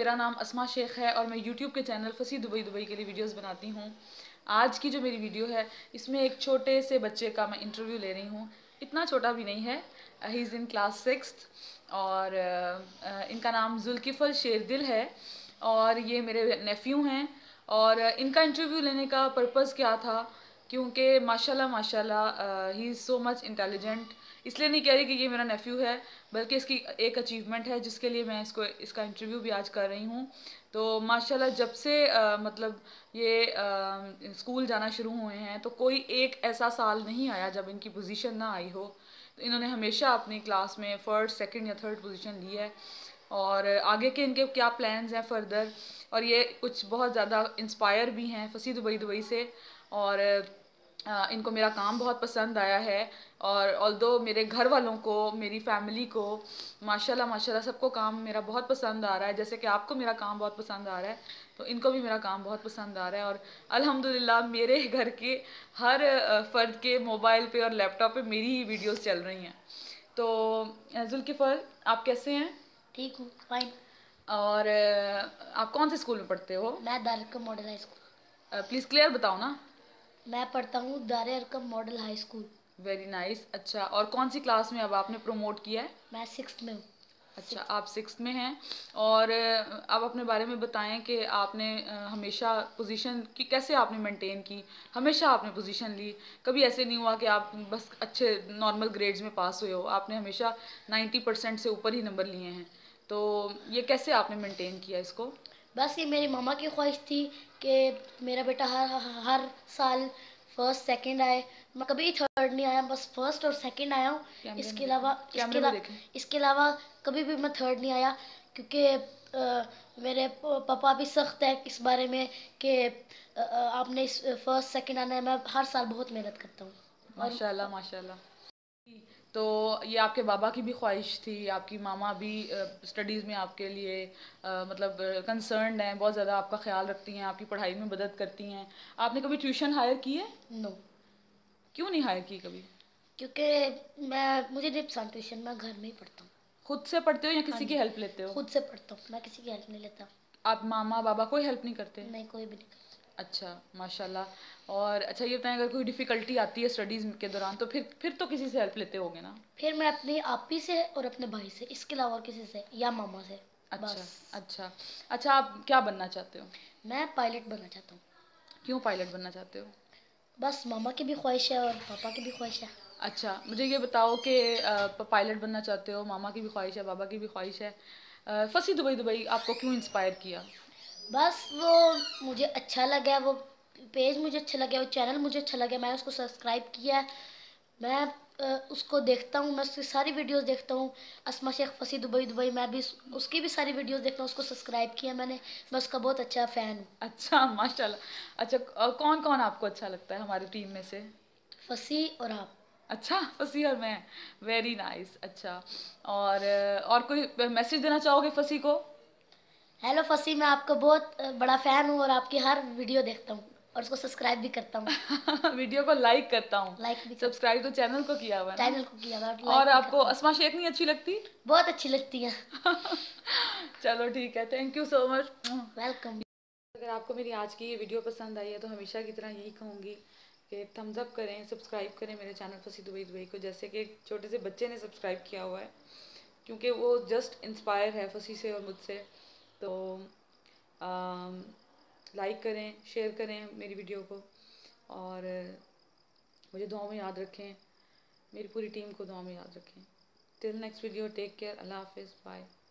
मेरा नाम अस्मा शेख है और मैं यूट्यूब के चैनल फसी दुबई के लिए वीडियोस बनाती हूँ। आज की जो मेरी वीडियो है इसमें एक छोटे से बच्चे का मैं इंटरव्यू ले रही हूँ। इतना छोटा भी नहीं है, he is in class 6th और इनका नाम जुल्किफल शेरदिल है और ये मेरे नेफ्यू हैं। और इनका इंटरव्यू लेने का पर्पज़ क्या था, क्योंकि माशाल्लाह he is so much intelligent. इसलिए नहीं कह रही कि ये मेरा नेफ्यू है, बल्कि इसकी एक अचीवमेंट है जिसके लिए मैं इसका इंटरव्यू भी आज कर रही हूँ। तो माशाल्लाह जब से मतलब ये स्कूल जाना शुरू हुए हैं तो कोई एक ऐसा साल नहीं आया जब इनकी पोजीशन ना आई हो। तो इन्होंने हमेशा अपनी क्लास में फर्स्ट, सेकंड या थर्ड पोजीशन ली है। और आगे के इनके क्या प्लान्स हैं फर्दर, और ये कुछ बहुत ज़्यादा इंस्पायर भी हैं फसी दुबई से। और इनको मेरा काम बहुत पसंद आया है। और ऑल्दो मेरे घर वालों को, मेरी फैमिली को माशाल्लाह सबको काम मेरा बहुत पसंद आ रहा है, जैसे कि आपको मेरा काम बहुत पसंद आ रहा है तो इनको भी मेरा काम बहुत पसंद आ रहा है। और अल्हम्दुलिल्लाह मेरे घर के हर फ़र्द के मोबाइल पे और लैपटॉप पे मेरी ही वीडियोस चल रही हैं। तो जुल्किफल, आप कैसे हैं? ठीक हूँ, फाइन। और आप कौन से स्कूल में पढ़ते हो? मैं Dar Arqam model high school. Please clear बताओ ना। मैं पढ़ता हूँ Dar Arqam model high school. Very nice. अच्छा, और कौन सी क्लास में अब आपने प्रमोट किया है? मैं 6th में हूँ। अच्छा, आप 6th में हैं। और आप अपने बारे में बताएं कि आपने हमेशा पोजीशन की कैसे आपने मेंटेन की, हमेशा आपने पोजीशन ली, कभी ऐसे नहीं हुआ कि आप बस अच्छे नॉर्मल ग्रेड्स में पास हुए हो, आपने हमेशा 90% से ऊपर ही नंबर लिए हैं। तो ये कैसे आपने मेंटेन किया इसको? बस ये मेरी मामा की ख्वाहिश थी कि मेरा बेटा हर साल फर्स्ट सेकंड आए। मैं कभी थर्ड नहीं आया, बस फर्स्ट और सेकंड आया हूँ। इसके अलावा कभी भी मैं थर्ड नहीं आया, क्योंकि मेरे पापा भी सख्त है इस बारे में कि आपने इस फर्स्ट सेकंड आना है। मैं हर साल बहुत मेहनत करता हूँ। माशाल्लाह माशाल्लाह। तो ये आपके बाबा की भी ख्वाहिश थी, आपकी मामा भी स्टडीज़ में आपके लिए मतलब कंसर्न्ड हैं, बहुत ज़्यादा आपका ख्याल रखती हैं, आपकी पढ़ाई में मदद करती हैं। आपने कभी ट्यूशन हायर की है? नो। क्यों नहीं हायर की कभी? क्योंकि मुझे नहीं पसंद ट्यूशन, मैं घर में ही पढ़ता हूँ। खुद से पढ़ते हो या हाँ किसी जी, की हेल्प लेते हो? खुद से पढ़ता हूँ, मैं किसी की हेल्प नहीं लेता। आप मामा बाबा कोई हेल्प नहीं करते? नहीं, कोई भी नहीं करता। अच्छा, माशाल्लाह। और अच्छा ये बताएं, अगर कोई डिफ़िकल्टी आती है स्टडीज़ के दौरान तो फिर तो किसी से हेल्प लेते होगे ना? फिर मैं अपनी आपी से और अपने भाई से, इसके अलावा और किसी से, या मामा से। अच्छा बस। अच्छा। अच्छा, आप क्या बनना चाहते हो? मैं पायलट बनना चाहता हूँ। क्यों पायलट बनना चाहते हो? बस मामा की भी ख्वाहिश है और पापा की भी ख्वाहिश है। अच्छा, मुझे ये बताओ कि पायलट बनना चाहते हो, मामा की भी ख्वाहिश है, बाबा की भी ख्वाहिश है, फंसी दुबई आपको क्यों इंस्पायर किया? बस वो मुझे अच्छा लगा, वो पेज मुझे अच्छा लगा, वो चैनल मुझे अच्छा लगा, मैंने उसको सब्सक्राइब किया। मैं उसको देखता हूँ, मैं उसकी सारी वीडियोस देखता हूँ। अस्मा शेख फसी दुबई, मैं भी उसकी भी सारी वीडियोस देखता हूँ। उसको सब्सक्राइब किया मैंने, मैं उसका बहुत अच्छा फ़ैन हूँ। अच्छा, माशाल्लाह। अच्छा, कौन कौन आपको अच्छा लगता है हमारी टीम में से? फसी और आप। अच्छा, फसी और मैं। Very nice. अच्छा, और कोई मैसेज देना चाहोगे फसी को? हेलो फसी, मैं आपका बहुत बड़ा फ़ैन हूँ और आपकी हर वीडियो देखता हूँ और उसको सब्सक्राइब भी करता हूँ। वीडियो को लाइक करता हूँ। लाइक भी सब्सक्राइब तो चैनल को किया हुआ है ना? चैनल को किया हुआ, और लाइक भी आपको करता हूँ। अस्मा शेख नहीं अच्छी लगती? बहुत अच्छी लगती है। चलो ठीक है, thank you so much. Welcome. अगर आपको मेरी आज की ये वीडियो पसंद आई है तो हमेशा की तरह यही कहूँगी कि थम्स अप करें, सब्सक्राइब करें मेरे चैनल फसी दुबई को, जैसे कि एक छोटे से बच्चे ने सब्सक्राइब किया हुआ है, क्योंकि वो जस्ट इंस्पायर है फसी से और मुझसे। तो लाइक करें, शेयर करें मेरी वीडियो को, और मुझे दुआ में याद रखें, मेरी पूरी टीम को दुआ में याद रखें। Till next video, take care, अल्लाह हाफिज़, बाय।